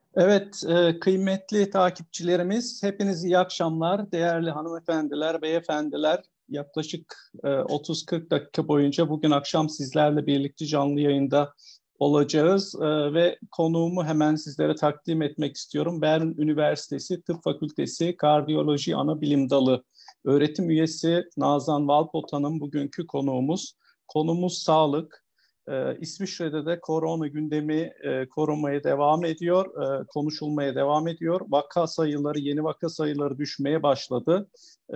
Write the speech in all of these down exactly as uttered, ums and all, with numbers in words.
Evet, e, kıymetli takipçilerimiz, hepiniz iyi akşamlar. Değerli hanımefendiler, beyefendiler, yaklaşık e, otuz kırk dakika boyunca bugün akşam sizlerle birlikte canlı yayında olacağız. E, ve konuğumu hemen sizlere takdim etmek istiyorum. Bern Üniversitesi Tıp Fakültesi Kardiyoloji Anabilim Dalı öğretim üyesi Nazan Valpot Hanım bugünkü konuğumuz. Konumuz sağlık. Ee, İsviçre'de de korona gündemi e, korunmaya devam ediyor, e, konuşulmaya devam ediyor. Vaka sayıları, yeni vaka sayıları düşmeye başladı. E,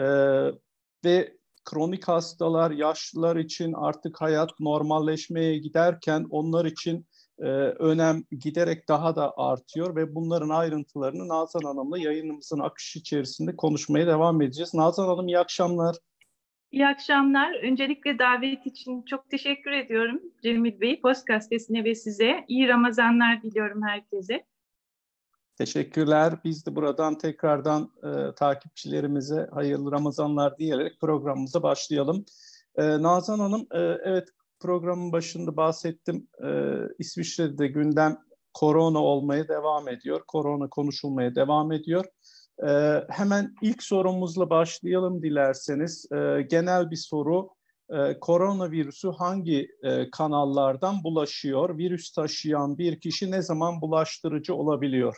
ve kronik hastalar, yaşlılar için artık hayat normalleşmeye giderken onlar için e, önem giderek daha da artıyor ve bunların ayrıntılarını Nazan Hanım'la yayınımızın akışı içerisinde konuşmaya devam edeceğiz. Nazan Hanım, iyi akşamlar. İyi akşamlar. Öncelikle davet için çok teşekkür ediyorum Cemil Bey, Post Gazetesi'ne ve size. İyi Ramazanlar diliyorum herkese. Teşekkürler. Biz de buradan tekrardan e, takipçilerimize hayırlı Ramazanlar diyerek programımıza başlayalım. E, Nazan Hanım, e, evet programın başında bahsettim. E, İsviçre'de gündem korona olmaya devam ediyor. Korona konuşulmaya devam ediyor. E, hemen ilk sorumuzla başlayalım dilerseniz. E, genel bir soru. E, koronavirüsü hangi e, kanallardan bulaşıyor? Virüs taşıyan bir kişi ne zaman bulaştırıcı olabiliyor?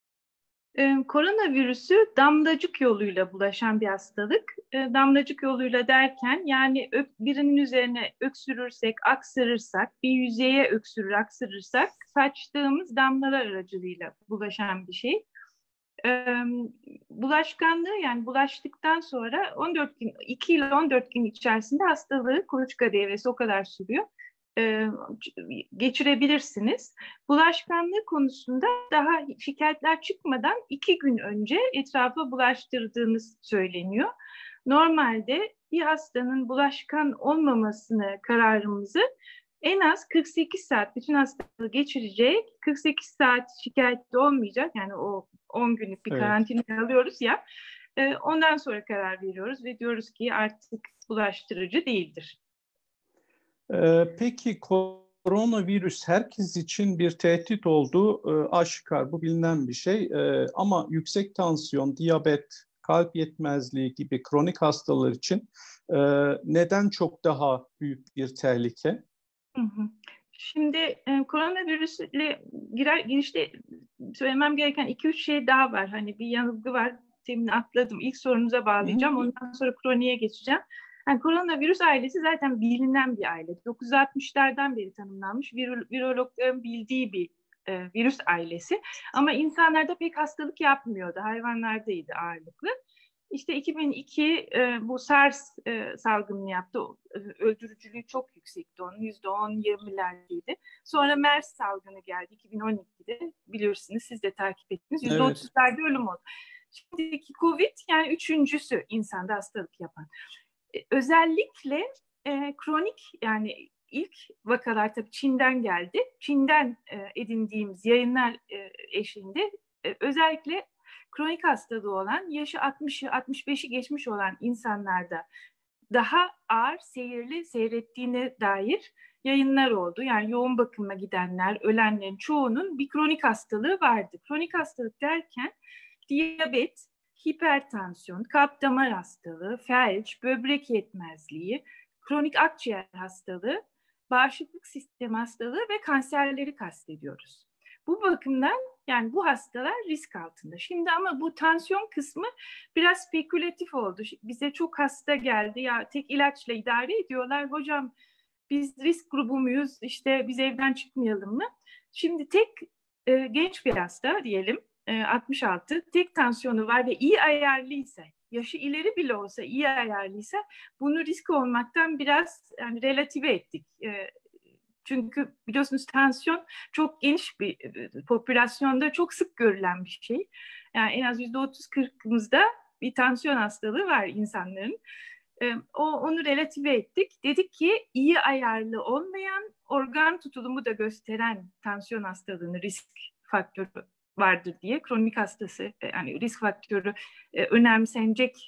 Ee, koronavirüsü damlacık yoluyla bulaşan bir hastalık. Ee, damlacık yoluyla derken yani ök, birinin üzerine öksürürsek, aksırırsak, bir yüzeye öksürür, aksırırsak saçtığımız damlalar aracılığıyla bulaşan bir şey. Ee, bulaşkanlığı yani bulaştıktan sonra on dört gün, iki ile on dört gün içerisinde hastalığı kuluçka devresi o kadar sürüyor. Ee, geçirebilirsiniz. Bulaşkanlığı konusunda daha şikayetler çıkmadan iki gün önce etrafa bulaştırdığınız söyleniyor. Normalde bir hastanın bulaşkan olmamasını kararımızı en az kırk sekiz saat bütün hastalığı geçirecek, kırk sekiz saat şikayetli olmayacak yani o on günlük bir Evet. karantina alıyoruz ya, ondan sonra karar veriyoruz ve diyoruz ki artık bulaştırıcı değildir. Ee, peki koronavirüs herkes için bir tehdit olduğu e, aşikar, bu bilinen bir şey. E, ama yüksek tansiyon, diyabet, kalp yetmezliği gibi kronik hastalar için e, neden çok daha büyük bir tehlike? Hı hı. Şimdi e, koronavirüsle girer, girişte söylemem gereken iki üç şey daha var. Hani bir yanılgı var. Temin atladım. İlk sorunuza bağlayacağım. Ondan sonra kroniğe geçeceğim. Yani koronavirüs ailesi zaten bilinen bir aile. dokuz yüz altmışlardan beri tanımlanmış vir, virologların bildiği bir e, virüs ailesi. Ama insanlarda pek hastalık yapmıyordu. Hayvanlardaydı ağırlıklı. İşte iki bin iki e, bu SARS e, salgını yaptı. Öldürücülüğü çok yüksekti onun. yüzde on yirmilerdeydi. Sonra MERS salgını geldi iki bin on ikide. Biliyorsunuz siz de takip ettiniz. yüzde otuzlarda evet. Ölüm oldu. Şimdiki Covid yani üçüncüsü insanda hastalık yapan. E, özellikle e, kronik yani ilk vakalar tabii Çin'den geldi. Çin'den e, edindiğimiz yayınlar e, eşliğinde e, özellikle kronik hastalığı olan, yaşı altmışı altmış beşi geçmiş olan insanlarda daha ağır seyirli seyrettiğine dair yayınlar oldu. Yani yoğun bakıma gidenler, ölenlerin çoğunun bir kronik hastalığı vardı. Kronik hastalık derken diyabet, hipertansiyon, kalp damar hastalığı, felç, böbrek yetmezliği, kronik akciğer hastalığı, bağışıklık sistemi hastalığı ve kanserleri kastediyoruz. Bu bakımdan yani bu hastalar risk altında. Şimdi ama bu tansiyon kısmı biraz spekülatif oldu. Bize çok hasta geldi ya tek ilaçla idare ediyorlar. Hocam biz risk grubu muyuz? İşte biz evden çıkmayalım mı? Şimdi tek e, genç bir hasta diyelim e, altmış altı tek tansiyonu var ve iyi ayarlıysa, yaşı ileri bile olsa iyi ayarlıysa bunu risk olmaktan biraz yani relatife ettik. E, Çünkü biliyorsunuz tansiyon çok geniş bir popülasyonda çok sık görülen bir şey. Yani en az yüzde otuz kırkımızda bir tansiyon hastalığı var insanların. O, onu relatife ettik. Dedik ki iyi ayarlı olmayan, organ tutulumu da gösteren tansiyon hastalığının risk faktörü vardır diye kronik hastası yani risk faktörü önemsenecek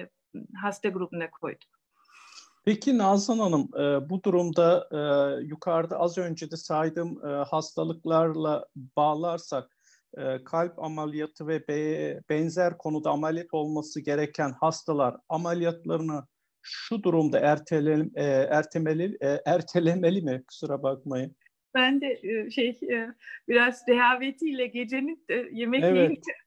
hasta grubuna koyduk. Peki Nazan Hanım, bu durumda yukarıda az önce de saydığım hastalıklarla bağlarsak e, kalp ameliyatı ve be, benzer konuda ameliyat olması gereken hastalar ameliyatlarını şu durumda ertele, e, ertemeli, e, ertelemeli mi? Kusura bakmayın. Ben de e, şey e, biraz rehavetiyle gecenin e, yemek yiyince Evet.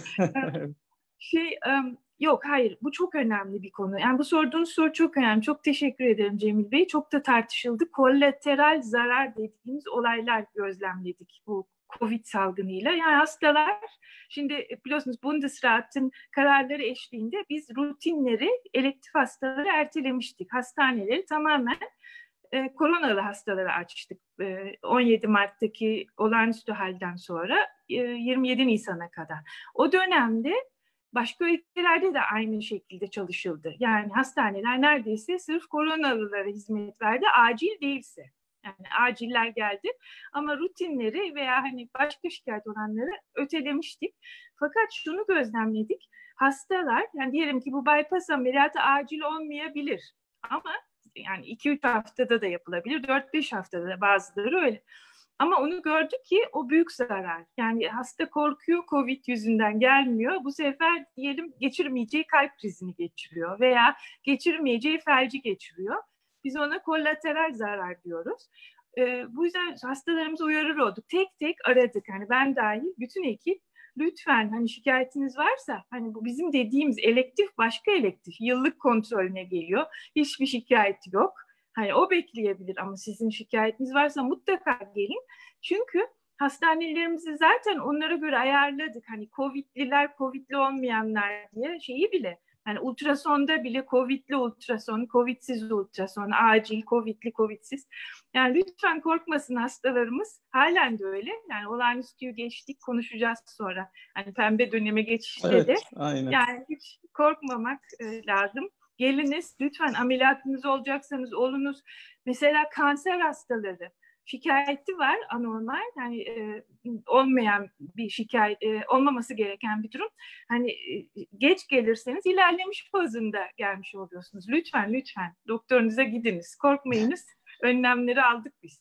şey um, yok hayır bu çok önemli bir konu. Yani bu sorduğunuz soru çok önemli. Çok teşekkür ederim Cemil Bey. Çok da tartışıldı. Kolateral zarar dediğimiz olaylar gözlemledik bu Covid salgınıyla. Yani hastalar şimdi biliyorsunuz Bundesrat'ın kararları eşliğinde biz rutinleri elektif hastaları ertelemiştik. Hastaneleri tamamen e, koronalı hastaları açtık. E, on yedi Mart'taki olağanüstü halden sonra e, yirmi yedi Nisan'a kadar. O dönemde başka ülkelerde de aynı şekilde çalışıldı. Yani hastaneler neredeyse sırf koronalılara hizmet verdi, acil değilse. Yani aciller geldi ama rutinleri veya hani başka şikayet olanları ötelemiştik. Fakat şunu gözlemledik. Hastalar, yani diyelim ki bu bypass ameliyatı acil olmayabilir. Ama yani iki üç haftada da yapılabilir, dört beş haftada da bazıları öyle. Ama onu gördük ki o büyük zarar. Yani hasta korkuyor, Covid yüzünden gelmiyor. Bu sefer diyelim geçirmeyeceği kalp krizini geçiriyor veya geçirmeyeceği felci geçiriyor. Biz ona kolateral zarar diyoruz. Ee, bu yüzden hastalarımızı uyarır olduk. Tek tek aradık. Hani ben dahil bütün ekip lütfen hani şikayetiniz varsa hani bu bizim dediğimiz elektif başka elektif yıllık kontrolüne geliyor. Hiçbir şikayet yok. Hani o bekleyebilir ama sizin şikayetiniz varsa mutlaka gelin. Çünkü hastanelerimizi zaten onlara göre ayarladık. Hani Covid'liler, Covid'li olmayanlar diye şeyi bile. Yani ultrasonda bile Covid'li ultrason, Covid'siz ultrason, acil, Covid'li, Covid'siz. Yani lütfen korkmasın hastalarımız. Halen de öyle. Yani olağanüstüyü geçtik, konuşacağız sonra. Hani pembe döneme geçişte de. Evet, aynen. Yani hiç korkmamak e, lazım. Geliniz, lütfen ameliyatınız olacaksanız olunuz. Mesela kanser hastaları şikayeti var anormal, yani e, olmayan bir şikayet, e, olmaması gereken bir durum. Hani e, geç gelirseniz ilerlemiş fazında gelmiş oluyorsunuz. Lütfen lütfen doktorunuza gidiniz, korkmayınız. Önlemleri aldık biz.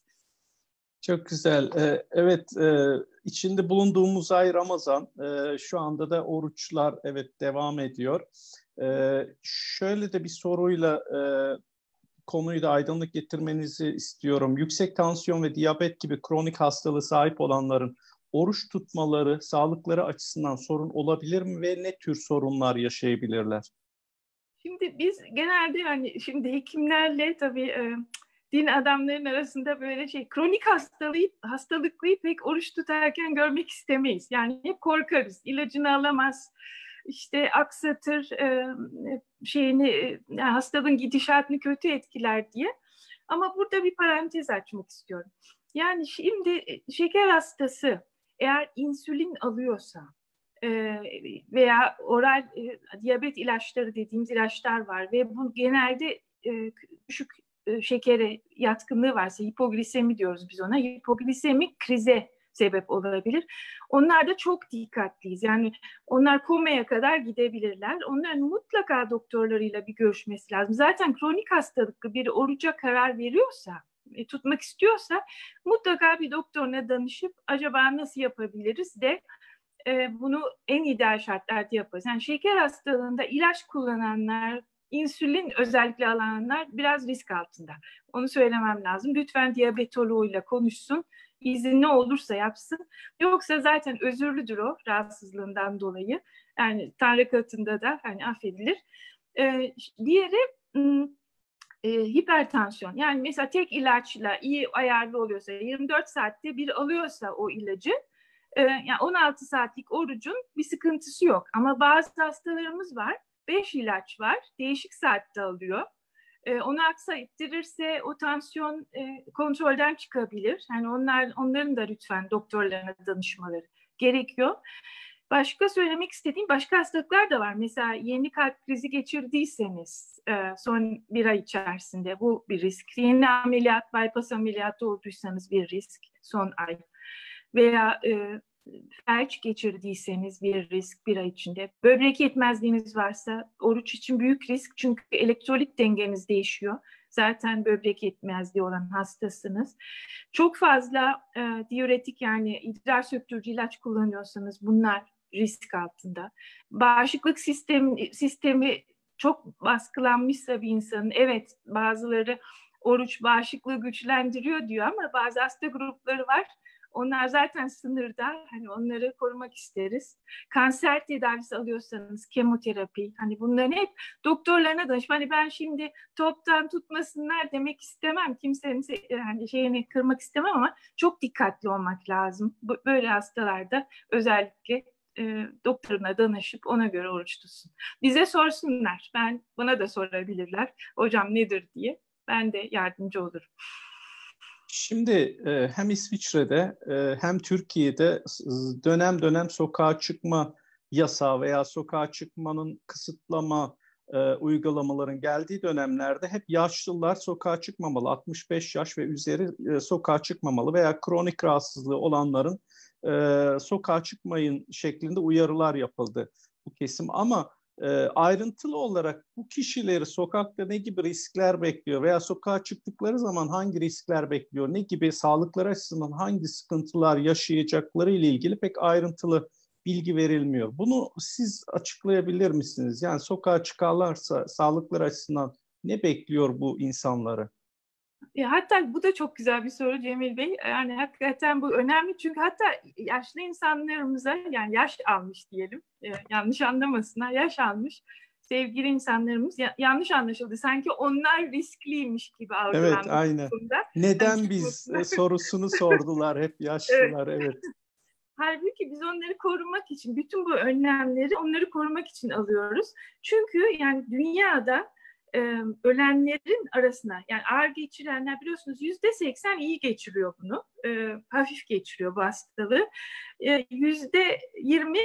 Çok güzel. Ee, evet, e, içinde bulunduğumuz ay Ramazan. Ee, şu anda da oruçlar evet devam ediyor. Ee, şöyle de bir soruyla e, konuyu da aydınlık getirmenizi istiyorum. Yüksek tansiyon ve diyabet gibi kronik hastalığı sahip olanların oruç tutmaları, sağlıkları açısından sorun olabilir mi ve ne tür sorunlar yaşayabilirler? Şimdi biz genelde hani şimdi hekimlerle tabii e, din adamların arasında böyle şey kronik hastalığı hastalıklıyı pek oruç tutarken görmek istemeyiz. Yani hep korkarız. İlacını alamaz, işte aksatır, e, şeyini e, yani hastalığın gidişatını kötü etkiler diye. Ama burada bir parantez açmak istiyorum. Yani şimdi şeker hastası eğer insülin alıyorsa veya oral e, diyabet ilaçları dediğimiz ilaçlar var ve bu genelde e, düşük e, şekere yatkınlığı varsa hipoglisemi diyoruz biz ona. Hipoglisemi krize sebep olabilir. Onlar da çok dikkatliyiz. Yani onlar komaya kadar gidebilirler. Onların mutlaka doktorlarıyla bir görüşmesi lazım. Zaten kronik hastalıklı biri oruca karar veriyorsa, e, tutmak istiyorsa mutlaka bir doktoruna danışıp acaba nasıl yapabiliriz de e, bunu en ideal şartlarda yaparız. Yani şeker hastalığında ilaç kullananlar, insülin özellikle alanlar biraz risk altında. Onu söylemem lazım. Lütfen diyabetoloğuyla konuşsun. İzni ne olursa yapsın. Yoksa zaten özürlüdür o rahatsızlığından dolayı. Yani Tanrı katında da hani affedilir. E, diğeri e, hipertansiyon. Yani mesela tek ilaçla iyi ayarlı oluyorsa, yirmi dört saatte bir alıyorsa o ilacı, yani on altı saatlik orucun bir sıkıntısı yok. Ama bazı hastalarımız var. beş ilaç var. Değişik saatte alıyor. Onu aksayttirirse o tansiyon kontrolden çıkabilir. Yani onlar, onların da lütfen doktorlarına danışmaları gerekiyor. Başka söylemek istediğim başka hastalıklar da var. Mesela yeni kalp krizi geçirdiyseniz son bir ay içerisinde bu bir risk. Yeni ameliyat, bypass ameliyatı olduysanız bir risk son ay. Veya e, felç geçirdiyseniz bir risk bir ay içinde. Böbrek yetmezliğiniz varsa oruç için büyük risk, çünkü elektrolit dengeniz değişiyor. Zaten böbrek yetmezliği olan hastasınız. Çok fazla e, diüretik, yani idrar söktürücü ilaç kullanıyorsanız bunlar risk altında. Bağışıklık sistemi, sistemi çok baskılanmışsa bir insanın, evet bazıları oruç bağışıklığı güçlendiriyor diyor ama bazı hasta grupları var. Onlar zaten sınırda. Hani onları korumak isteriz. Kanser tedavisi alıyorsanız kemoterapi, hani bunların hep doktorlarına danışın. Hani ben şimdi toptan tutmasınlar demek istemem. Kimsenin yani şeyini kırmak istemem ama çok dikkatli olmak lazım. Böyle hastalarda özellikle e, doktoruna danışıp ona göre oruç tutsun. Bize sorsunlar. Ben bana da sorabilirler. Hocam nedir diye. Ben de yardımcı olurum. Şimdi e, hem İsviçre'de e, hem Türkiye'de dönem dönem sokağa çıkma yasağı veya sokağa çıkmanın kısıtlama e, uygulamaların geldiği dönemlerde hep yaşlılar sokağa çıkmamalı. altmış beş yaş ve üzeri e, sokağa çıkmamalı veya kronik rahatsızlığı olanların e, sokağa çıkmayın şeklinde uyarılar yapıldı bu kesim. Ama E, ayrıntılı olarak bu kişileri sokakta ne gibi riskler bekliyor veya sokağa çıktıkları zaman hangi riskler bekliyor, ne gibi sağlıkları açısından hangi sıkıntılar yaşayacakları ile ilgili pek ayrıntılı bilgi verilmiyor. Bunu siz açıklayabilir misiniz? Yani sokağa çıkarlarsa sağlıkları açısından ne bekliyor bu insanları? E, hatta bu da çok güzel bir soru Cemil Bey. Yani hakikaten bu önemli, çünkü hatta yaşlı insanlarımıza, yani yaş almış diyelim, e, yanlış anlamasınlar, yaş almış sevgili insanlarımız ya, yanlış anlaşıldı. Sanki onlar riskliymiş gibi Evet, algılandı aynen. toplumda. Neden Yani biz e, sorusunu sordular hep evet. yaşlılar, evet. Halbuki biz onları korumak için, bütün bu önlemleri onları korumak için alıyoruz. Çünkü yani dünyada e, ölenlerin arasına, yani ağır geçirenler biliyorsunuz yüzde seksen iyi geçiriyor bunu. E, hafif geçiriyor bu hastalığı. E, yüzde yirmi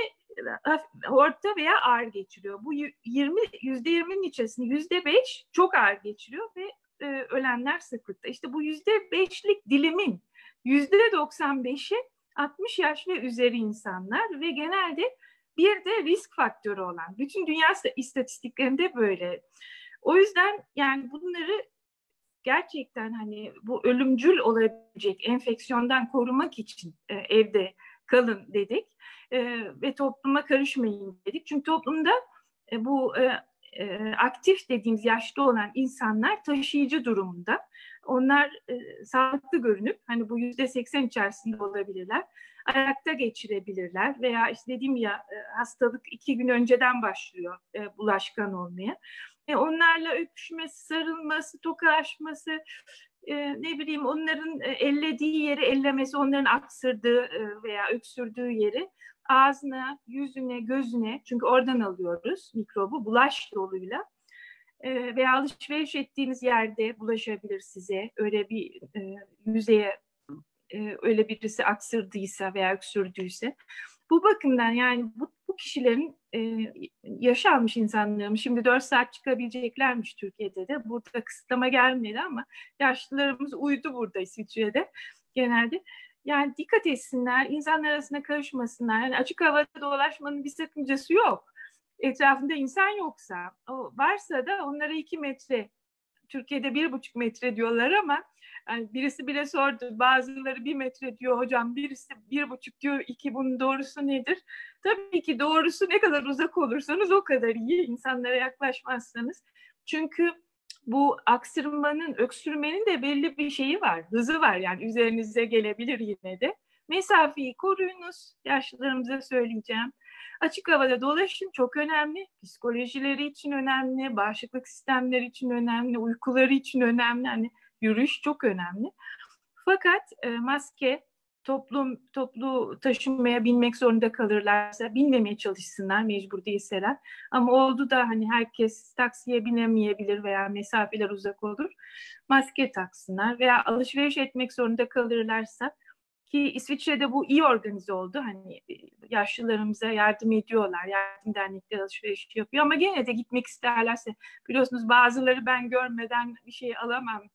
orta veya ağır geçiriyor. Bu yirmi yüzde yirminin içerisinde yüzde beş çok ağır geçiriyor ve e, ölenler sıklıkta. İşte bu yüzde beşlik dilimin yüzde doksan beşi altmış yaş ve üzeri insanlar ve genelde bir de risk faktörü olan. Bütün dünya istatistiklerinde böyle. O yüzden yani bunları gerçekten hani bu ölümcül olabilecek enfeksiyondan korumak için e, evde kalın dedik e, ve topluma karışmayın dedik. Çünkü toplumda e, bu e, e, aktif dediğimiz yaşlı olan insanlar taşıyıcı durumunda. Onlar e, sağlıklı görünüp hani bu yüzde seksen içerisinde olabilirler. Ayakta geçirebilirler veya işte dediğim ya e, hastalık iki gün önceden başlıyor e, bulaşkan olmaya. E, onlarla öpüşmesi, sarılması, tokalaşması, e, ne bileyim onların e, ellediği yeri ellemesi, onların aksırdığı e, veya öksürdüğü yeri ağzına, yüzüne, gözüne, çünkü oradan alıyoruz mikrobu bulaş yoluyla e, veya alışveriş ettiğiniz yerde bulaşabilir size. Öyle bir e, yüzeye e, öyle birisi aksırdıysa veya öksürdüyse. Bu bakımdan yani bu, bu kişilerin e, yaş almış insanların şimdi dört saat çıkabileceklermiş Türkiye'de de. Burada kısıtlama gelmedi ama yaşlılarımız uydu burada İsviçre'de genelde. Yani dikkat etsinler, insanlar arasında karışmasınlar. Yani açık havada dolaşmanın bir sakıncası yok. Etrafında insan yoksa, o varsa da onlara iki metre, Türkiye'de bir buçuk metre diyorlar ama yani birisi bile sordu. Bazıları bir metre diyor hocam, birisi bir buçuk diyor. İki, bunun doğrusu nedir? Tabii ki doğrusu ne kadar uzak olursanız o kadar iyi. İnsanlara yaklaşmazsanız. Çünkü bu aksırmanın, öksürmenin de belli bir şeyi var. Hızı var yani üzerinize gelebilir yine de. Mesafeyi koruyunuz. Yaşlılarımıza söyleyeceğim. Açık havada dolaşın, çok önemli. Psikolojileri için önemli, bağışıklık sistemleri için önemli, uykuları için önemli. Hani yürüyüş çok önemli. Fakat e, maske, toplum toplu taşınmaya binmek zorunda kalırlarsa binmemeye çalışsınlar mecbur değilseler. Ama oldu da hani herkes taksiye binemeyebilir veya mesafeler uzak olur. Maske taksınlar veya alışveriş etmek zorunda kalırlarsa, ki İsviçre'de bu iyi organize oldu. Hani yaşlılarımıza yardım ediyorlar. Yardım dernekleri alışveriş yapıyor ama gene de gitmek isterlerse, biliyorsunuz bazıları ben görmeden bir şey alamam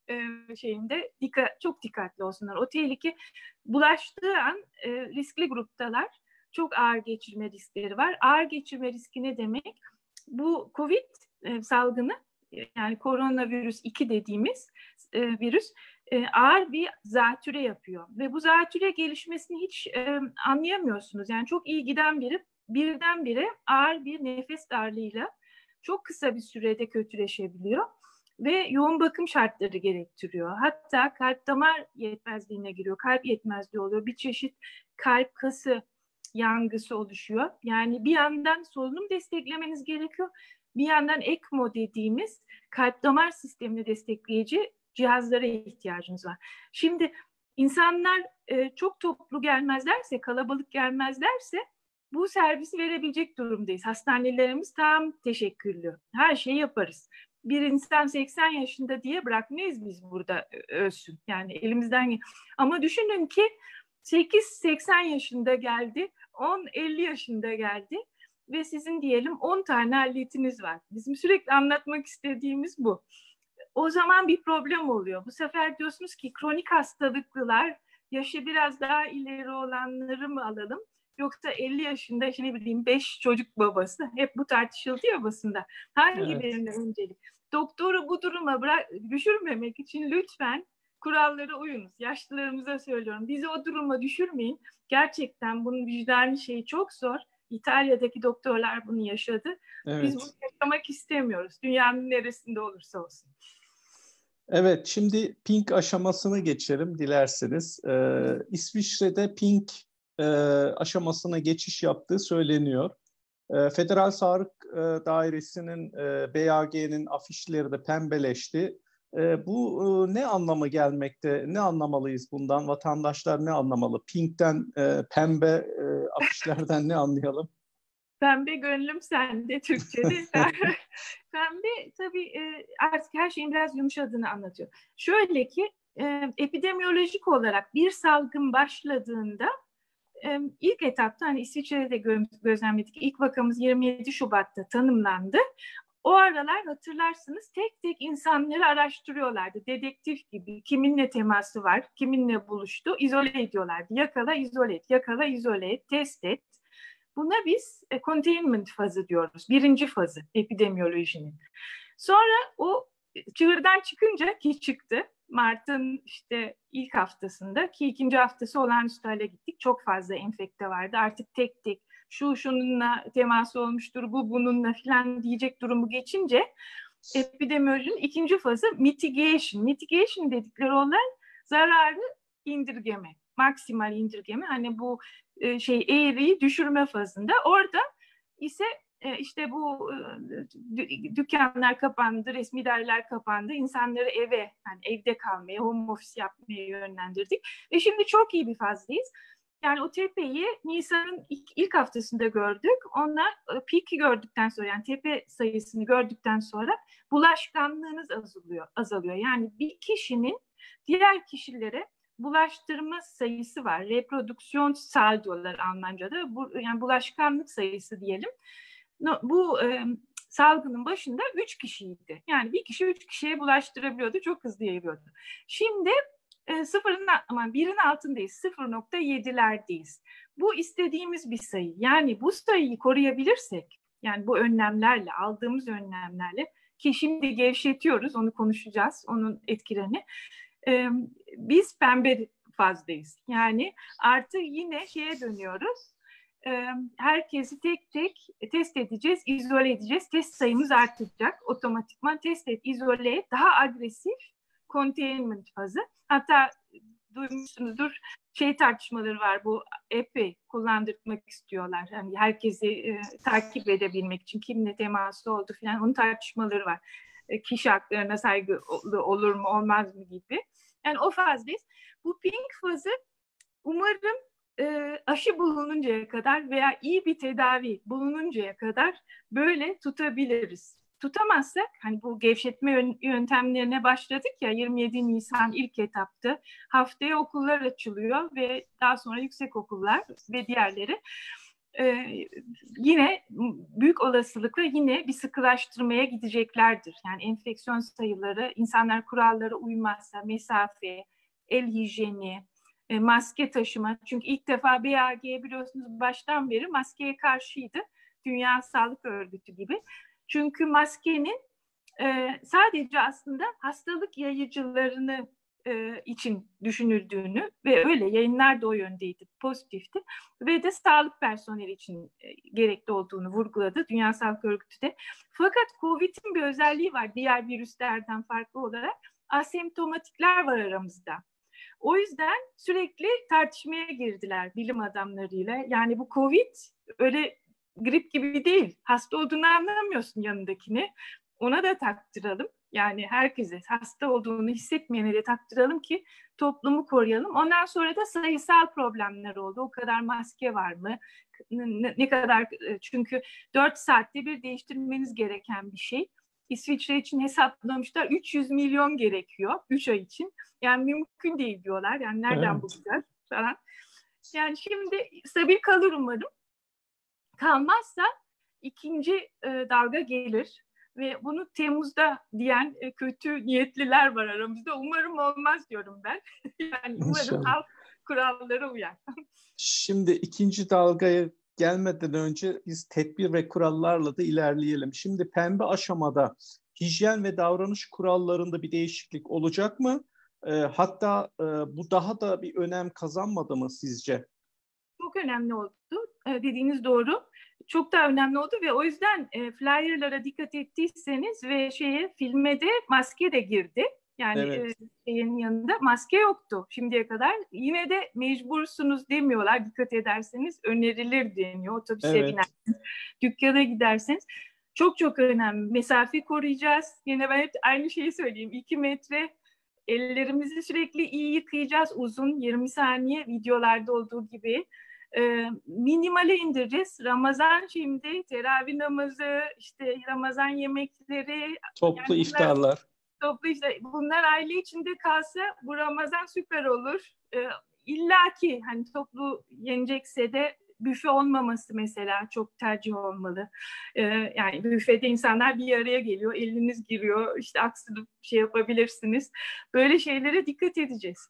e, şeyinde dikkat, çok dikkatli olsunlar. O tehlike bulaştığı an e, riskli gruptalar. Çok ağır geçirme riskleri var. Ağır geçirme riski ne demek? Bu Covid e, salgını, yani koronavirüs iki dediğimiz e, virüs e, ağır bir zatüre yapıyor. Ve bu zatüre gelişmesini hiç e, anlayamıyorsunuz. Yani çok iyi giden biri birdenbire ağır bir nefes darlığıyla çok kısa bir sürede kötüleşebiliyor. Ve yoğun bakım şartları gerektiriyor. Hatta kalp damar yetmezliğine giriyor. Kalp yetmezliği oluyor. Bir çeşit kalp kası yangısı oluşuyor. Yani bir yandan solunum desteklemeniz gerekiyor. Bir yandan ECMO dediğimiz kalp damar sistemini destekleyici cihazlara ihtiyacınız var. Şimdi insanlar e, çok toplu gelmezlerse, kalabalık gelmezlerse bu servisi verebilecek durumdayız. Hastanelerimiz tam teşekküllü. Her şeyi yaparız. Bir insan seksen yaşında diye bırakmayız biz burada ölsün. Yani elimizden. Ama düşünün ki sekiz seksen yaşında geldi, on elli yaşında geldi ve sizin diyelim on tane aletiniz var. Bizim sürekli anlatmak istediğimiz bu. O zaman bir problem oluyor. Bu sefer diyorsunuz ki kronik hastalıklılar, yaşı biraz daha ileri olanları mı alalım? Yoksa elli yaşında, işte ne bileyim beş çocuk babası, hep bu tartışıldı ya basında. Hangilerine evet. öncelik? Doktoru bu duruma bırak, düşürmemek için lütfen kurallara uyunuz. Yaşlılarımıza söylüyorum. Bizi o duruma düşürmeyin. Gerçekten bunun vicdani şeyi çok zor. İtalya'daki doktorlar bunu yaşadı. Evet. Biz bunu yaşamak istemiyoruz. Dünyanın neresinde olursa olsun. Evet, şimdi pink aşamasını geçelim dilerseniz. Ee, İsviçre'de pink e, aşamasına geçiş yaptığı söyleniyor. E, Federal Sağlık e, Dairesi'nin, e, B A G'nin afişleri de pembeleşti. E, bu e, ne anlama gelmekte? Ne anlamalıyız bundan? Vatandaşlar ne anlamalı? Pink'ten, e, pembe e, afişlerden ne anlayalım? Pembe gönlüm sende Türkçe'de. Pembe tabii e, artık her şeyin biraz yumuşadığını anlatıyor. Şöyle ki e, epidemiyolojik olarak bir salgın başladığında e, ilk etapta hani İsviçre'de gö- gözlemledik. İlk vakamız yirmi yedi Şubat'ta tanımlandı. O aralar hatırlarsınız tek tek insanları araştırıyorlardı. Dedektif gibi kiminle teması var, kiminle buluştu, izole ediyorlardı. Yakala, izole et, yakala, izole et, test et. Buna biz e, containment fazı diyoruz. Birinci fazı epidemiyolojinin. Sonra o çığırdan çıkınca ki çıktı. Mart'ın işte ilk haftasında ki ikinci haftası olağanüstü hale gittik. Çok fazla enfekte vardı. Artık tek tek şu şununla teması olmuştur, bu bununla falan diyecek durumu geçince epidemiyolojinin ikinci fazı mitigation. Mitigation dedikleri olay zararı indirgeme, maksimal indirgeme. Hani bu e, şey eğriyi düşürme fazında. Orada ise e, işte bu e, dükkanlar kapandı, resmi daireler kapandı. İnsanları eve, yani evde kalmaya, home office yapmaya yönlendirdik. Ve şimdi çok iyi bir fazdayız. Yani o tepeyi Nisan'ın ilk, ilk haftasında gördük. Ona peak'i gördükten sonra, yani tepe sayısını gördükten sonra bulaşkanlığınız azalıyor. azalıyor. Yani bir kişinin diğer kişilere bulaştırma sayısı var. Reprodüksiyon sal diyorlar Almanca'da. Bu, yani bulaşkanlık sayısı diyelim. No, bu e, salgının başında üç kişiydi. Yani bir kişi üç kişiye bulaştırabiliyordu. Çok hızlı yayılıyordu. Şimdi e, sıfırın, aman birin altındayız. sıfır nokta yedilerdeyiz. Bu istediğimiz bir sayı. Yani bu sayıyı koruyabilirsek, yani bu önlemlerle, aldığımız önlemlerle, ki şimdi gevşetiyoruz, onu konuşacağız, onun etkilerini. Ee, biz pembe fazdayız. Yani artık yine şeye dönüyoruz. Ee, herkesi tek tek test edeceğiz, izole edeceğiz. Test sayımız artacak. Otomatikman test et, izole et. Daha agresif containment fazı. Hatta duymuşsunuzdur, şey tartışmaları var, bu app'i kullandırmak istiyorlar. Yani herkesi e, takip edebilmek için kimle teması oldu falan, onun tartışmaları var. E, kişi haklarına saygı olur mu olmaz mı gibi. Yani o fazdayız. Bu pink fazı umarım e, aşı bulununcaya kadar veya iyi bir tedavi bulununcaya kadar böyle tutabiliriz. Tutamazsak, hani bu gevşetme yöntemlerine başladık ya, yirmi yedi Nisan ilk etaptı. Haftaya okullar açılıyor ve daha sonra yüksek okullar ve diğerleri. e, yine büyük olasılıkla yine bir sıkılaştırmaya gideceklerdir. Yani enfeksiyon sayıları, insanlar kurallara uymazsa mesafe, el hijyeni, e, maske taşıma. Çünkü ilk defa B A G biliyorsunuz baştan beri maskeye karşıydı. Dünya Sağlık Örgütü gibi. Çünkü maskenin e, sadece aslında hastalık yayıcılarını e, için düşünüldüğünü ve öyle yayınlar da o yöndeydi, pozitifti ve de sağlık personeli için e, gerekli olduğunu vurguladı Dünya Sağlık Örgütü de. Fakat COVID'in bir özelliği var diğer virüslerden farklı olarak, asemptomatikler var aramızda. O yüzden sürekli tartışmaya girdiler bilim adamlarıyla. Yani bu COVID öyle grip gibi değil. Hasta olduğunu anlamıyorsun yanındakini. Ona da taktıralım. Yani herkese hasta olduğunu hissetmeyene de taktıralım ki toplumu koruyalım. Ondan sonra da sayısal problemler oldu. O kadar maske var mı? Ne, ne kadar, çünkü dört saatte bir değiştirmeniz gereken bir şey. İsviçre için hesaplamışlar üç yüz milyon gerekiyor üç ay için. Yani mümkün değil diyorlar. Yani nereden evet. bulacağız falan. Yani şimdi stabil kalır umarım. Kalmazsa ikinci e, dalga gelir. Ve bunu Temmuz'da diyen e, kötü niyetliler var aramızda. Umarım olmaz diyorum ben. Yani umarım İnşallah. Halk kurallara uyar. Şimdi ikinci dalgaya gelmeden önce biz tedbir ve kurallarla da ilerleyelim. Şimdi pembe aşamada hijyen ve davranış kurallarında bir değişiklik olacak mı? E, hatta e, bu daha da bir önem kazanmadı mı sizce? Çok önemli oldu. E, dediğiniz doğru. Çok daha önemli oldu ve o yüzden e, flyer'lara dikkat ettiyseniz ve şeye filme de maske de girdi. Yani evet. e, şeyin yanında maske yoktu şimdiye kadar. Yine de mecbursunuz demiyorlar. Dikkat ederseniz önerilir deniyor. Otobüse evet. binersiniz, dükkana giderseniz. Çok çok önemli. Mesafe koruyacağız. Yine ben hep aynı şeyi söyleyeyim. İki metre, ellerimizi sürekli iyi yıkayacağız. Uzun yirmi saniye videolarda olduğu gibi. E, minimale indireceğiz. Ramazan şimdi, teravih namazı, işte Ramazan yemekleri. Toplu yani bunlar, iftarlar. Toplu işte bunlar aile içinde kalsa bu Ramazan süper olur. E, İlla ki hani toplu yenecekse de büfe olmaması mesela çok tercih olmalı. Ee, yani büfede insanlar bir araya geliyor, eliniz giriyor, işte aksılıp şey yapabilirsiniz. Böyle şeylere dikkat edeceğiz.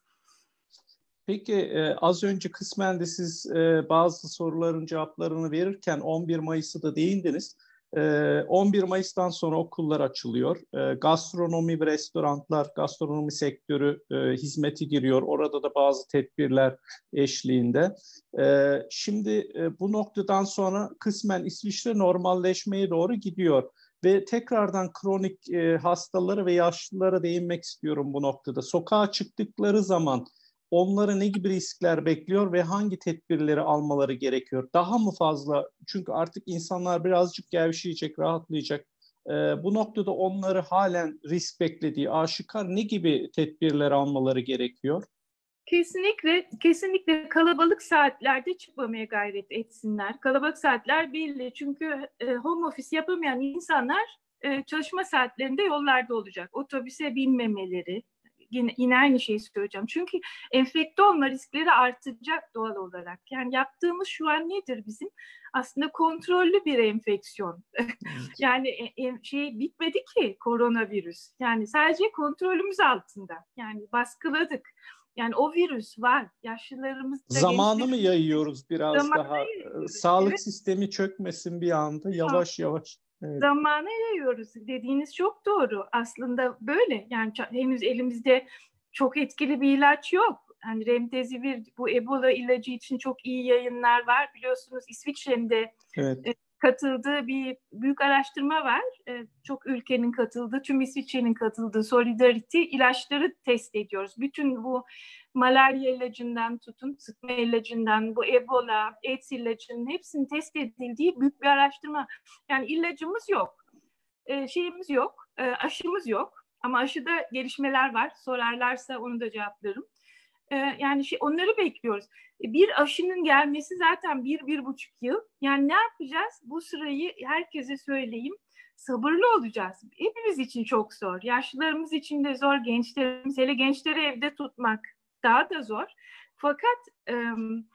Peki e, az önce kısmen de siz e, bazı soruların cevaplarını verirken on bir Mayıs'ı da değindiniz. E, on bir Mayıs'tan sonra okullar açılıyor. E, gastronomi ve restoranlar, gastronomi sektörü e, hizmeti giriyor. Orada da bazı tedbirler eşliğinde. E, şimdi e, bu noktadan sonra kısmen İsviçre normalleşmeye doğru gidiyor. Ve tekrardan kronik e, hastalara ve yaşlılara değinmek istiyorum bu noktada. Sokağa çıktıkları zaman onları ne gibi riskler bekliyor ve hangi tedbirleri almaları gerekiyor? Daha mı fazla? Çünkü artık insanlar birazcık gevşeyecek, rahatlayacak. Ee, bu noktada onları halen risk beklediği aşikar, ne gibi tedbirler almaları gerekiyor? Kesinlikle, kesinlikle kalabalık saatlerde çıkmamaya gayret etsinler. Kalabalık saatler belli çünkü e, home office yapamayan insanlar e, çalışma saatlerinde yollarda olacak. Otobüse binmemeleri, yine, yine aynı şeyi söyleyeceğim. Çünkü enfekte olma riskleri artacak doğal olarak. Yani yaptığımız şu an nedir bizim? Aslında kontrollü bir enfeksiyon. Yani e, e, şey bitmedi ki koronavirüs. Yani sadece kontrolümüz altında. Yani baskıladık. Yani o virüs var. Yaşlılarımızda zamanı mı yayıyoruz biraz daha? Yayıyoruz. Sağlık evet. sistemi çökmesin bir anda yavaş yavaş. Evet. Zamanı yayıyoruz. Dediğiniz çok doğru. Aslında böyle. Yani henüz elimizde çok etkili bir ilaç yok. Hani remdesivir, bu Ebola ilacı için çok iyi yayınlar var. Biliyorsunuz İsviçre'nin de evet. e, katıldığı bir büyük araştırma var. E, çok ülkenin katıldığı, tüm İsviçre'nin katıldığı Solidarity ilaçları test ediyoruz. Bütün bu malaria ilacından tutun, sıtma ilacından, bu Ebola, AIDS ilacının hepsinin test edildiği büyük bir araştırma. Yani ilacımız yok, e, şeyimiz yok, e, aşımız yok. Ama aşıda gelişmeler var. Sorarlarsa onu da cevaplarım. E, yani şey, onları bekliyoruz. E, bir aşının gelmesi zaten bir, bir buçuk yıl. Yani ne yapacağız? Bu sırayı herkese söyleyeyim. Sabırlı olacağız. Hepimiz için çok zor. Yaşlılarımız için de zor. Gençlerimiz, hele gençleri evde tutmak daha da zor. Fakat e,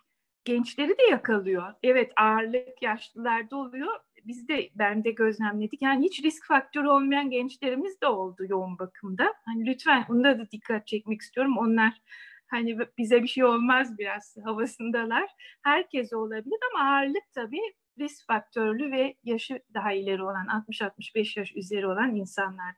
gençleri de yakalıyor. Evet, ağırlık yaşlılarda oluyor. Biz de, ben de gözlemledik. Yani hiç risk faktörü olmayan gençlerimiz de oldu yoğun bakımda. Hani lütfen onda da dikkat çekmek istiyorum. Onlar hani bize bir şey olmaz biraz havasındalar. Herkese olabilir ama ağırlık tabii risk faktörlü ve yaşı daha ileri olan altmış altmış beş yaş üzeri olan insanlarda.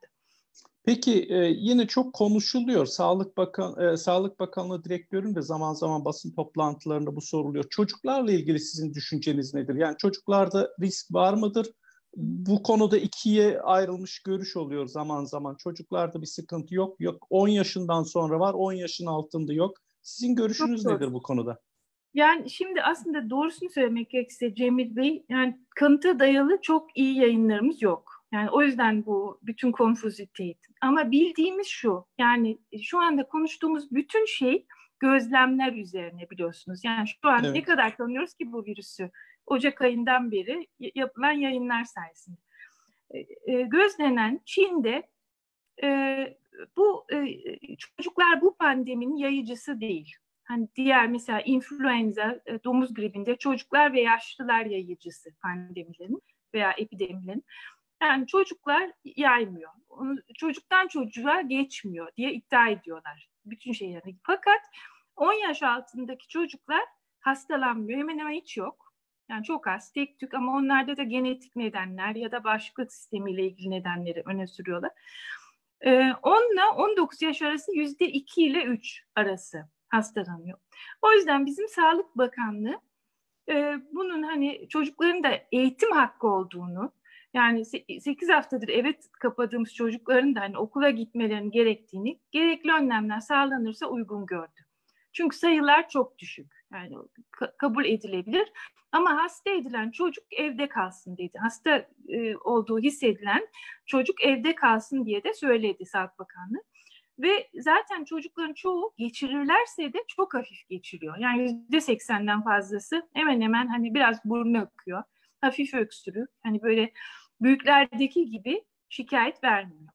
Peki e, yine çok konuşuluyor. Sağlık Bakan e, Sağlık Bakanlığı direktörün de zaman zaman basın toplantılarında bu soruluyor. Çocuklarla ilgili sizin düşünceniz nedir? Yani çocuklarda risk var mıdır? Bu konuda ikiye ayrılmış görüş oluyor zaman zaman. Çocuklarda bir sıkıntı yok. Yok on yaşından sonra var, on yaşın altında yok. Sizin görüşünüz Çok nedir doğru. bu konuda? Yani şimdi aslında doğrusunu söylemek gerekirse Cemil Bey, yani kanıta dayalı çok iyi yayınlarımız yok. Yani o yüzden bu bütün konfuziteyi. Ama bildiğimiz şu, yani şu anda konuştuğumuz bütün şey gözlemler üzerine, biliyorsunuz. Yani şu an ne Evet. kadar tanıyoruz ki bu virüsü? Ocak ayından beri yapılan yayınlar sayesinde. E, e, gözlenen Çin'de e, bu e, çocuklar bu pandeminin yayıcısı değil. Hani diğer mesela influenza, e, domuz gribinde çocuklar ve yaşlılar yayıcısı pandemilerin veya epidemilerin. Yani çocuklar yaymıyor. Onu, çocuktan çocuğa geçmiyor diye iddia ediyorlar bütün şeyleri. Fakat on yaş altındaki çocuklar hastalanmıyor. Hemen hemen hiç yok. Yani çok az, tek tük, ama onlarda da genetik nedenler ya da bağışıklık sistemiyle ilgili nedenleri öne sürüyorlar. Ee, on ile on dokuz yaş arası yüzde iki ile üç arası hastalanıyor. O yüzden bizim Sağlık Bakanlığı e, bunun hani çocukların da eğitim hakkı olduğunu, yani sekiz haftadır eve kapadığımız çocukların da hani okula gitmelerinin gerektiğini, gerekli önlemler sağlanırsa uygun gördü. Çünkü sayılar çok düşük. Yani ka- kabul edilebilir. Ama hasta edilen çocuk evde kalsın dedi. Hasta e, olduğu hissedilen çocuk evde kalsın diye de söyledi Sağlık Bakanlığı. Ve zaten çocukların çoğu geçirirlerse de çok hafif geçiriyor. Yani yüzde seksenden fazlası hemen hemen hani biraz burnu akıyor. Hafif öksürük. Hani böyle büyüklerdeki gibi şikayet vermiyor.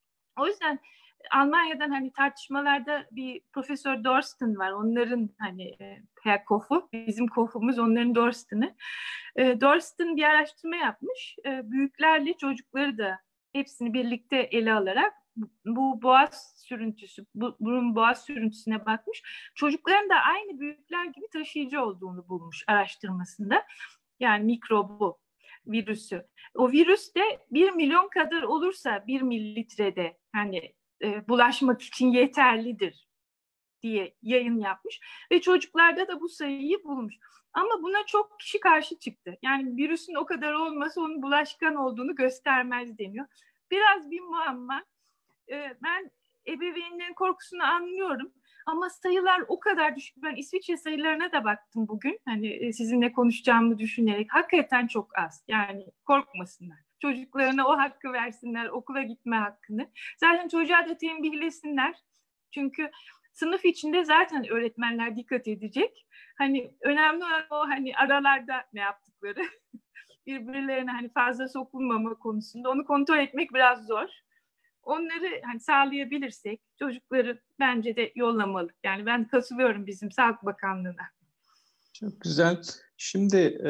O yüzden Almanya'dan hani tartışmalarda bir Profesör Dorsten var. Onların hani Herr Kofu, bizim Kofu'muz onların Dorsten'ı. E, Dorsten bir araştırma yapmış. E, büyüklerle çocukları da hepsini birlikte ele alarak bu boğaz sürüntüsü, bu, burun boğaz sürüntüsüne bakmış. Çocukların da aynı büyükler gibi taşıyıcı olduğunu bulmuş araştırmasında. Yani mikrobu, virüsü. O virüs de bir milyon kadar olursa bir mililitrede hani e, bulaşmak için yeterlidir diye yayın yapmış ve çocuklarda da bu sayıyı bulmuş. Ama buna çok kişi karşı çıktı. Yani virüsün o kadar olması onun bulaşkan olduğunu göstermez deniyor. Biraz bir muamma. E, ben ebeveynlerin korkusunu anlıyorum. Ama sayılar o kadar düşük. Ben İsviçre sayılarına da baktım bugün. Hani sizinle konuşacağımı düşünerek. Hakikaten çok az. Yani korkmasınlar. Çocuklarına o hakkı versinler. Okula gitme hakkını. Zaten çocuğa da tembihlesinler. Çünkü sınıf içinde zaten öğretmenler dikkat edecek. Hani önemli olan o hani aralarda ne yaptıkları. Birbirlerine hani fazla sokulmama konusunda. Onu kontrol etmek biraz zor. Onları hani sağlayabilirsek çocukları bence de yollamalı. Yani ben katılıyorum bizim Sağlık Bakanlığı'na. Çok güzel. Şimdi e,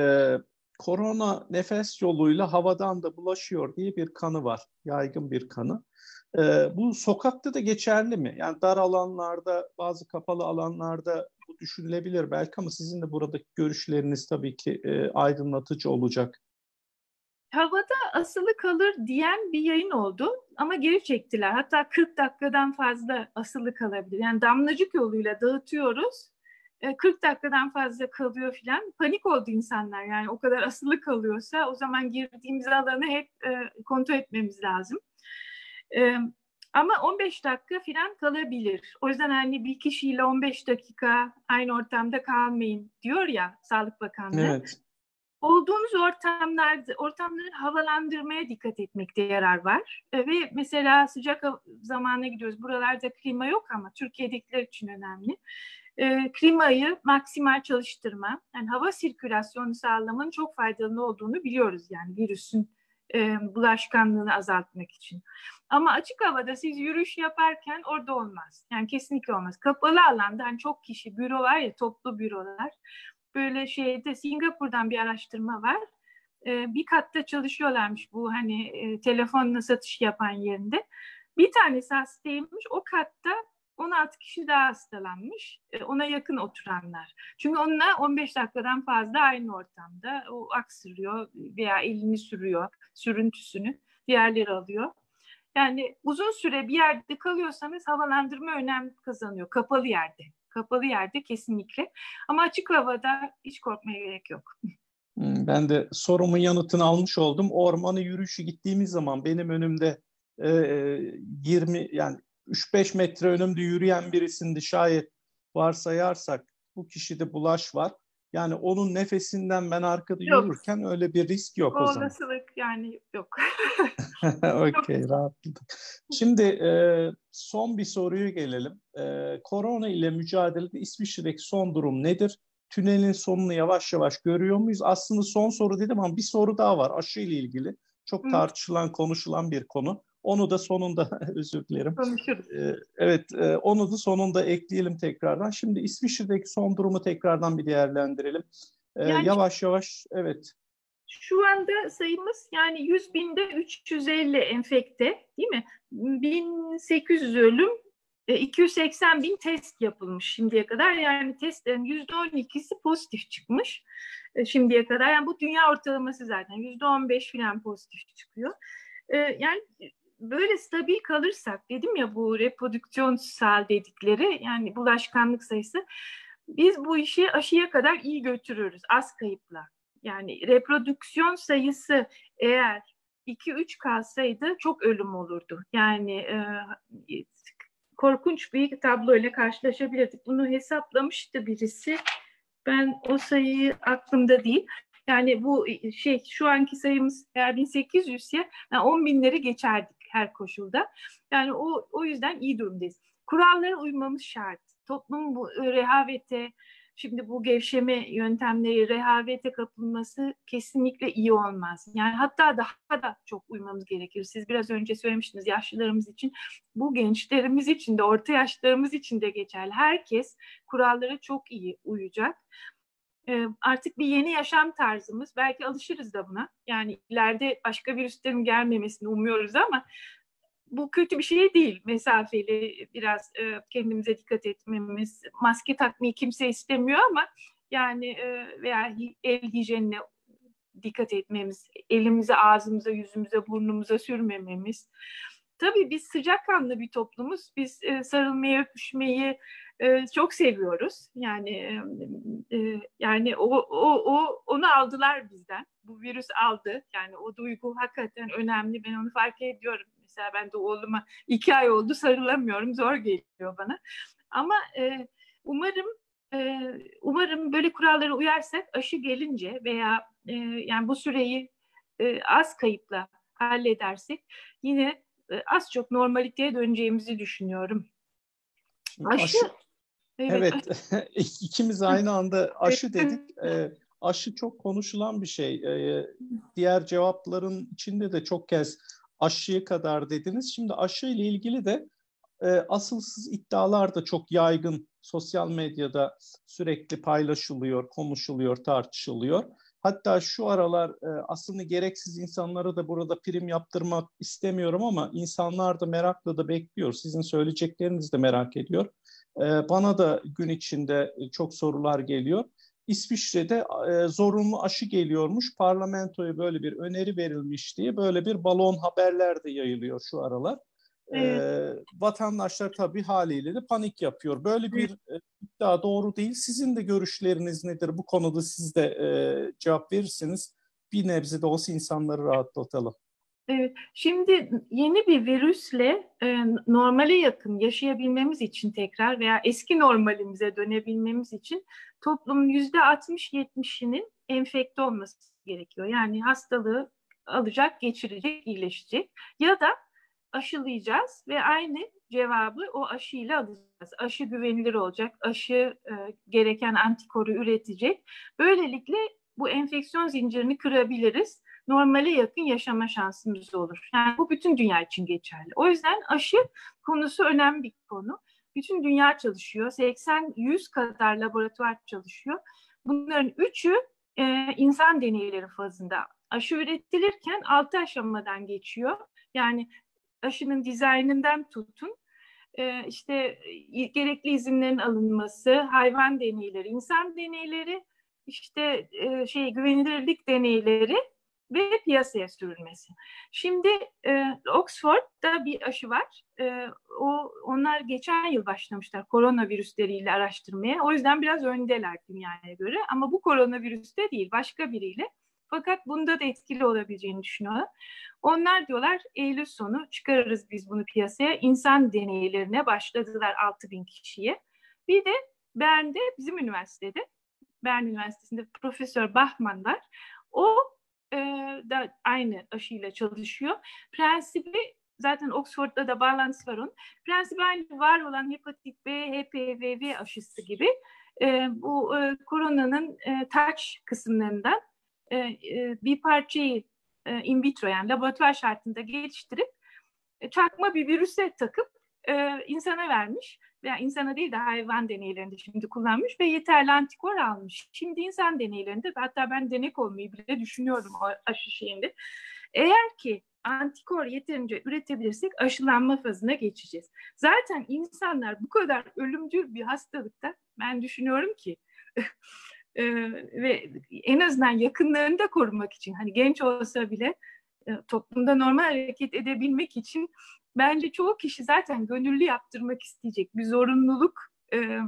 korona nefes yoluyla havadan da bulaşıyor diye bir kanı var. Yaygın bir kanı. E, bu sokakta da geçerli mi? Yani dar alanlarda, bazı kapalı alanlarda bu düşünülebilir belki ama sizin de buradaki görüşleriniz tabii ki e, aydınlatıcı olacak. Havada asılı kalır diyen bir yayın oldu ama geri çektiler. Hatta kırk dakikadan fazla asılı kalabilir. Yani damlacık yoluyla dağıtıyoruz. kırk dakikadan fazla kalıyor filan. Panik oldu insanlar. Yani o kadar asılı kalıyorsa o zaman girdiğimiz alanı hep kontrol etmemiz lazım. Ama on beş dakika filan kalabilir. O yüzden hani bir kişiyle on beş dakika aynı ortamda kalmayın diyor ya Sağlık Bakanlığı. Evet. Olduğunuz ortamlarda, ortamları havalandırmaya dikkat etmekte yarar var. E, ve mesela sıcak zamana gidiyoruz. Buralarda klima yok ama Türkiye'dekiler için önemli. E, klimayı maksimal çalıştırma, yani hava sirkülasyonu sağlamanın çok faydalı olduğunu biliyoruz. Yani virüsün e, bulaşkanlığını azaltmak için. Ama açık havada siz yürüyüş yaparken orada olmaz. Yani kesinlikle olmaz. Kapalı alanda hani çok kişi, büro var ya, toplu bürolar. böyle şeyde Singapur'dan bir araştırma var. E, bir katta çalışıyorlarmış bu hani e, telefonla satış yapan yerinde. Bir tanesi hastaymış. O katta on altı kişi daha hastalanmış. E, ona yakın oturanlar. Çünkü onunla on beş dakikadan fazla aynı ortamda. O aksırıyor veya elini sürüyor, sürüntüsünü diğerleri alıyor. Yani uzun süre bir yerde kalıyorsanız havalandırma önem kazanıyor. Kapalı yerde. Kapalı yerde kesinlikle. Ama açık havada hiç korkmaya gerek yok. Ben de sorumun yanıtını almış oldum. Ormanı yürüyüşü gittiğimiz zaman benim önümde e, yirmi yani üç beş metre önümde yürüyen birisini şayet varsayarsak bu kişide bulaş var. Yani onun nefesinden ben arkada Yok. yürürken öyle bir risk yok O o zaman. olasılık yani yok. Okey, rahatladım. Şimdi e, son bir soruya gelelim. E, korona ile mücadelede İsviçre'deki son durum nedir? Tünelin sonunu yavaş yavaş görüyor muyuz? Aslında son soru dedim ama bir soru daha var aşı ile ilgili. Çok Hı, tartışılan, konuşulan bir konu. Onu da sonunda, özür dilerim. konuşuruz. E, evet, e, onu da sonunda ekleyelim tekrardan. Şimdi İsviçre'deki son durumu tekrardan bir değerlendirelim. E, Yani yavaş yavaş, evet. şu anda sayımız yani yüz binde üç yüz elli enfekte, değil mi? bin sekiz yüz ölüm, iki yüz seksen bin test yapılmış şimdiye kadar. Yani testlerin yüzde on ikisi pozitif çıkmış şimdiye kadar. Yani bu dünya ortalaması zaten. yüzde on beş falan pozitif çıkıyor. Yani böyle stabil kalırsak, dedim ya bu reprodüksiyonsal dedikleri, yani bulaşkanlık sayısı, biz bu işi aşıya kadar iyi götürürüz az kayıpla. Yani reprodüksiyon sayısı eğer iki üç kalsaydı çok ölüm olurdu. Yani e, korkunç bir tabloyla karşılaşabilirdik. Bunu hesaplamıştı birisi. Ben o sayıyı aklımda değil. Yani bu şey, şu anki sayımız eğer bin sekiz yüz ise yani on binleri geçerdik her koşulda. Yani o, o yüzden iyi durumdayız. Kurallara uymamız şart. Toplum bu rehavete, şimdi bu gevşeme yöntemleri, rehavete kapılması kesinlikle iyi olmaz. Yani hatta daha da çok uymamız gerekir. Siz biraz önce söylemiştiniz, yaşlılarımız için. Bu gençlerimiz için de, orta yaşlarımız için de geçerli. Herkes kurallara çok iyi uyacak. Ee, artık bir yeni yaşam tarzımız. Belki alışırız da buna. Yani ileride başka virüslerin gelmemesini umuyoruz ama bu kötü bir şey değil. Mesafeli biraz e, kendimize dikkat etmemiz, maske takmayı kimse istemiyor ama yani e, veya el hijyenine dikkat etmemiz, elimize, ağzımıza, yüzümüze, burnumuza sürmememiz. Tabii biz sıcakkanlı bir toplumuz. Biz e, sarılmayı, öpüşmeyi e, çok seviyoruz. Yani e, e, yani o, o, o onu aldılar bizden. Bu virüs aldı. Yani o duygu hakikaten önemli. Ben onu fark ediyorum. Mesela ben de oğluma iki ay oldu sarılamıyorum. Zor geliyor bana. Ama e, umarım e, umarım böyle kurallara uyarsak aşı gelince veya e, yani bu süreyi e, az kayıpla halledersek yine e, az çok normaliteye döneceğimizi düşünüyorum. Aşı, Aşı, evet. evet, ikimiz aynı anda aşı Aşı, dedik. E, aşı çok konuşulan bir şey. E, diğer cevapların içinde de çok kez aşıya kadar dediniz. Şimdi aşı ile ilgili de e, asılsız iddialar da çok yaygın. Sosyal medyada sürekli paylaşılıyor, konuşuluyor, tartışılıyor. Hatta şu aralar e, aslında gereksiz insanlara da burada prim yaptırmak istemiyorum ama insanlar da merakla da bekliyor. Sizin söyleyeceklerinizi de merak ediyor. E, bana da gün içinde çok sorular geliyor. İsviçre'de e, zorunlu aşı geliyormuş. Parlamentoya böyle bir öneri verilmiş diye böyle bir balon haberler de yayılıyor şu aralar. evet. E, vatandaşlar tabii haliyle de panik yapıyor. Böyle bir e, iddia doğru değil. Sizin de görüşleriniz nedir? Bu konuda siz de e, cevap verirseniz bir nebze de olsa insanları rahatlatalım. Evet. Şimdi yeni bir virüsle e, normale yakın yaşayabilmemiz için tekrar veya eski normalimize dönebilmemiz için toplumun yüzde altmış yetmişinin enfekte olması gerekiyor. Yani hastalığı alacak, geçirecek, iyileşecek ya da aşılayacağız ve aynı cevabı o aşıyla alacağız. Aşı güvenilir olacak, aşı e, gereken antikoru üretecek. Böylelikle bu enfeksiyon zincirini kırabiliriz. Normale yakın yaşama şansımız olur. Yani bu bütün dünya için geçerli. O yüzden aşı konusu önemli bir konu. Bütün dünya çalışıyor. seksen yüz kadar laboratuvar çalışıyor. Bunların üçü e, insan deneyleri fazında. Aşı üretilirken altı aşamadan geçiyor. Yani aşının dizaynından tutun, e, işte e, gerekli izinlerin alınması, hayvan deneyleri, insan deneyleri, işte e, şey güvenilirlik deneyleri ve piyasaya sürülmesi. Şimdi e, Oxford'da bir aşı var. E, o onlar geçen yıl başlamışlar koronavirüsleriyle araştırmaya. O yüzden biraz öndeler dünyaya göre. Ama bu koronavirüste değil, başka biriyle. Fakat bunda da etkili olabileceğini düşünüyorlar. Onlar diyorlar Eylül sonu çıkarırız biz bunu piyasaya. İnsan deneylerine başladılar altı bin kişiye. Bir de Bern'de, bizim üniversitede, Bern Üniversitesi'nde Profesör Bachmann var. O e, da aynı aşıyla çalışıyor. Prensibi zaten Oxford'da da bağlantısı var onun. Prensibi aynı var olan hepatit B, H P V V aşısı gibi e, bu e, koronanın e, touch kısımlarından e, e, bir parçayı e, in vitro yani laboratuvar şartında geliştirip e, çakma bir virüse takıp e, insana vermiş. Yani insana değil de hayvan deneylerinde şimdi kullanmış ve yeterli antikor almış. Şimdi insan deneylerinde hatta ben denek olmayı bile düşünüyorum o aşı şeyinde. Eğer ki antikor yeterince üretebilirsek aşılanma fazına geçeceğiz. Zaten insanlar bu kadar ölümcül bir hastalıkta ben düşünüyorum ki e, ve en azından yakınlarını da korumak için hani genç olsa bile e, toplumda normal hareket edebilmek için bence çoğu kişi zaten gönüllü yaptırmak isteyecek. Bir zorunluluk e, e,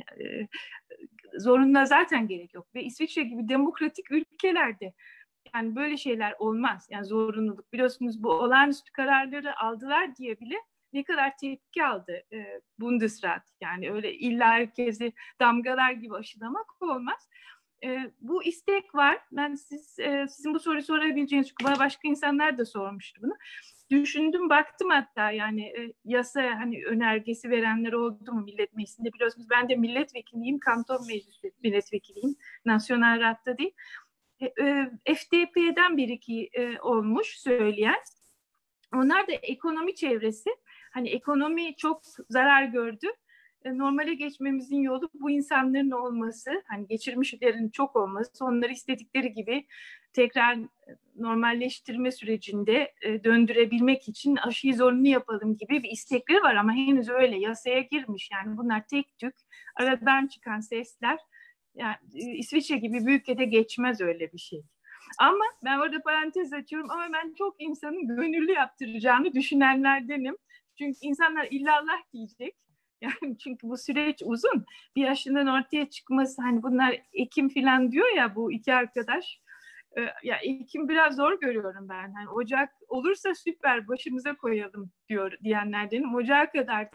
zorunluluğa zaten gerek yok. Ve İsviçre gibi demokratik ülkelerde yani böyle şeyler olmaz. Yani zorunluluk. Biliyorsunuz bu olağanüstü kararları aldılar diye bile ne kadar tepki aldı e, Bundesrat. Yani öyle illa herkesi damgalar gibi aşılamak olmaz. E, bu istek var. Ben siz e, sizin bu soruyu sorabileceğiniz, çünkü bana başka insanlar da sormuştu bunu. Düşündüm, baktım hatta yani e, yasa hani önergesi verenler oldu mu Millet Meclisi'nde, biliyorsunuz ben de milletvekiliyim, Kanton Meclisi milletvekiliyim, Nasyonel Rahat'ta değil. E, e, F D P'den bir iki e, olmuş söyleyen. Onlar da ekonomi çevresi, hani ekonomi çok zarar gördü. E, normale geçmemizin yolu bu insanların olması, hani geçirmişlerin çok olması, onları istedikleri gibi tekrar normalleştirme sürecinde e, döndürebilmek için aşıyı zorunlu yapalım gibi bir istekleri var ama henüz öyle yasaya girmiş. Yani bunlar tek tük aradan çıkan sesler. Yani İsviçre gibi bir ülkede geçmez öyle bir şey. Ama ben orada parantez açıyorum ama ben çok insanın gönüllü yaptıracağını düşünenlerdenim. Çünkü insanlar illallah diyecek. Yani çünkü bu süreç uzun. Bir aşının ortaya çıkması, hani bunlar Ekim falan diyor ya bu iki arkadaş. Ee, ya Ekim biraz zor görüyorum ben. Hani Ocak olursa süper başımıza koyalım diyor diyenlerdenim. Ocağa kadar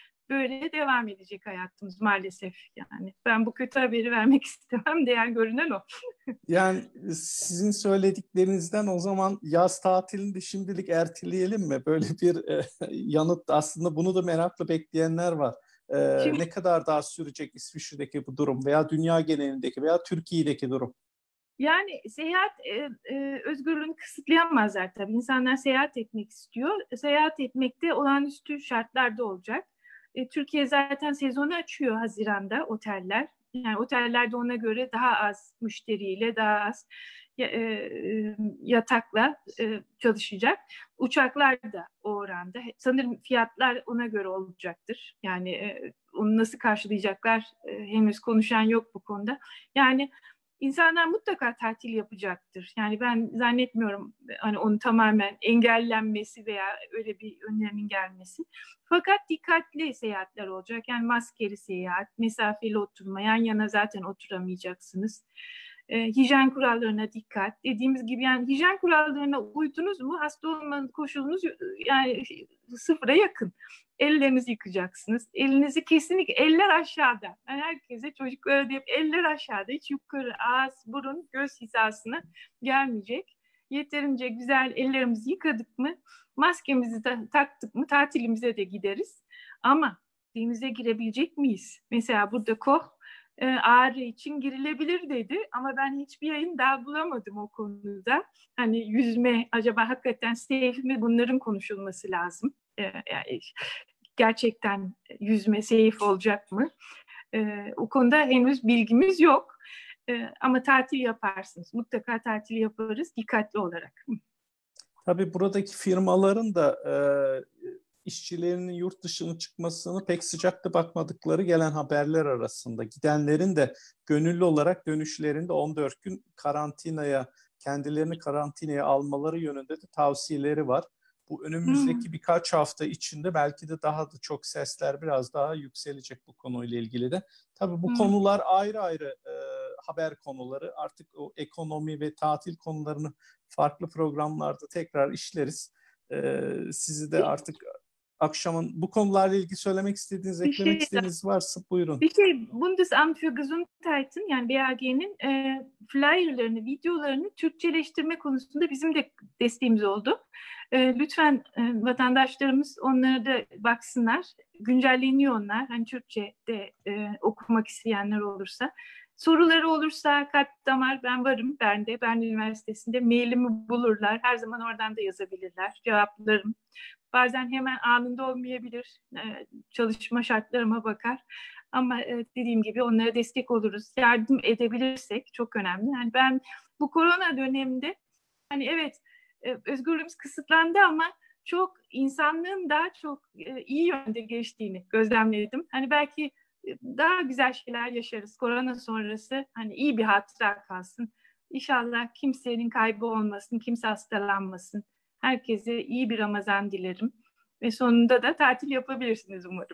böyle devam edecek hayatımız maalesef yani. Ben bu kötü haberi vermek istemem. Değer görünen o. Yani sizin söylediklerinizden o zaman yaz tatilini de şimdilik erteleyelim mi? Böyle bir e, yanıt, aslında bunu da merakla bekleyenler var. E, Şimdi, ne kadar daha sürecek İsviçre'deki bu durum veya dünya genelindeki veya Türkiye'deki durum? yani seyahat e, e, özgürlüğünü kısıtlayamazlar tabii. İnsanlar seyahat etmek istiyor. Seyahat etmek de olağanüstü şartlarda olacak. E, Türkiye zaten sezonu açıyor Haziran'da oteller. Yani otellerde ona göre daha az müşteriyle, daha az e, e, yatakla e, çalışacak. Uçaklar da o oranda. Sanırım fiyatlar ona göre olacaktır. Yani e, onu nasıl karşılayacaklar e, henüz konuşan yok bu konuda. Yani İnsanlar mutlaka tatil yapacaktır. Yani ben zannetmiyorum hani onun tamamen engellenmesi veya öyle bir önlemin gelmesi. Fakat dikkatli seyahatler olacak. Yani maskeli seyahat, mesafeli oturma, yan yana zaten oturamayacaksınız. E, hijyen kurallarına dikkat. Dediğimiz gibi yani hijyen kurallarına uydunuz mu hasta olmanın koşulunuz yani sıfıra yakın. Ellerinizi yıkacaksınız. Elinizi kesinlikle eller aşağıda. Yani herkese çocuklara deyip eller aşağıda, hiç yukarı ağız, burun, göz hizasına gelmeyecek. Yeterince güzel ellerimizi yıkadık mı, maskemizi de taktık mı tatilimize de gideriz. Ama denize girebilecek miyiz? Mesela burada Koh e, ağrı için girilebilir dedi ama ben hiçbir yayın daha bulamadım o konuda. Hani yüzme acaba hakikaten safe mi, bunların konuşulması lazım. E, yani gerçekten yüzme safe olacak mı? E, o konuda henüz bilgimiz yok. E, ama tatil yaparsınız. Mutlaka tatil yaparız dikkatli olarak. Tabii buradaki firmaların da e, işçilerinin yurt dışına çıkmasını pek sıcakta bakmadıkları gelen haberler arasında. Gidenlerin de gönüllü olarak dönüşlerinde on dört gün karantinaya, kendilerini karantinaya almaları yönünde de tavsiyeleri var. Bu önümüzdeki hmm. birkaç hafta içinde belki de daha da çok sesler biraz daha yükselecek bu konuyla ilgili de. Tabii bu hmm. konular ayrı ayrı e, haber konuları. Artık o ekonomi ve tatil konularını farklı programlarda tekrar işleriz. E, sizi de artık akşamın bu konularla ilgili söylemek istediğiniz, bir eklemek şey, istediğiniz varsa buyurun. Bir şey, Bundesamt für Gesundheit'in yani B A G'nin e, flyerlarını, videolarını Türkçeleştirme konusunda bizim de desteğimiz oldu. E, lütfen e, vatandaşlarımız onlara da baksınlar. Güncelleniyor onlar. Hani Türkçe'de e, okumak isteyenler olursa. Soruları olursa kalp damar ben varım Bern'de, Bern Üniversitesi'nde. Mailimi bulurlar. Her zaman oradan da yazabilirler. Cevaplarım. Bazen hemen anında olmayabilir. Ee, çalışma şartlarıma bakar. Ama e, dediğim gibi onlara destek oluruz. Yardım edebilirsek çok önemli. Yani ben bu korona döneminde hani evet e, özgürlüğümüz kısıtlandı ama çok insanlığın daha çok e, iyi yönde geçtiğini gözlemledim. Hani belki daha güzel şeyler yaşarız. Korona sonrası hani iyi bir hatıra kalsın. İnşallah kimsenin kaybı olmasın, kimse hastalanmasın. Herkese iyi bir Ramazan dilerim. Ve sonunda da tatil yapabilirsiniz umarım.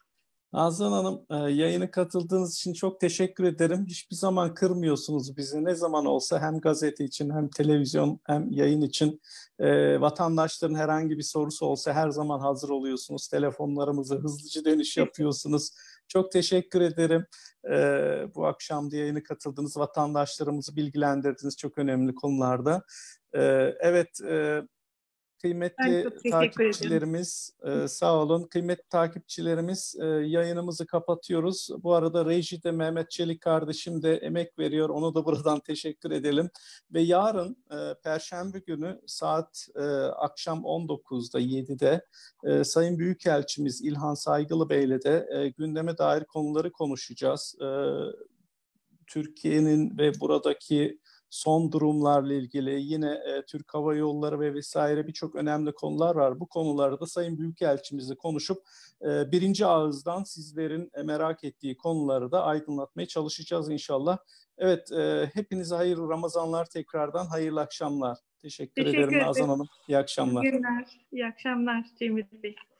Nazan Hanım, yayına katıldığınız için çok teşekkür ederim. Hiçbir zaman kırmıyorsunuz bizi. Ne zaman olsa hem gazete için hem televizyon hem yayın için e, vatandaşların herhangi bir sorusu olsa her zaman hazır oluyorsunuz. Telefonlarımızı hızlıca dönüş yapıyorsunuz. Çok teşekkür ederim. E, bu akşam da yayına katıldınız. Vatandaşlarımızı bilgilendirdiniz çok önemli konularda. E, evet, e, Kıymetli takipçilerimiz, e, sağ olun. Kıymetli takipçilerimiz, e, yayınımızı kapatıyoruz. Bu arada rejide Mehmet Çelik kardeşim de emek veriyor. Onu da buradan teşekkür edelim. Ve yarın e, Perşembe günü saat e, akşam on dokuzda yedide e, Sayın Büyükelçimiz İlhan Saygılı Bey'le de e, gündeme dair konuları konuşacağız. E, Türkiye'nin ve buradaki son durumlarla ilgili yine e, Türk Hava Yolları ve vesaire birçok önemli konular var. Bu konularda Sayın Büyükelçimizle konuşup e, birinci ağızdan sizlerin e, merak ettiği konuları da aydınlatmaya çalışacağız inşallah. Evet, e, hepinize hayırlı Ramazanlar, tekrardan hayırlı akşamlar. Teşekkür, Teşekkür ederim Nazan Hanım. İyi akşamlar. İyi günler, iyi akşamlar Cemil Bey.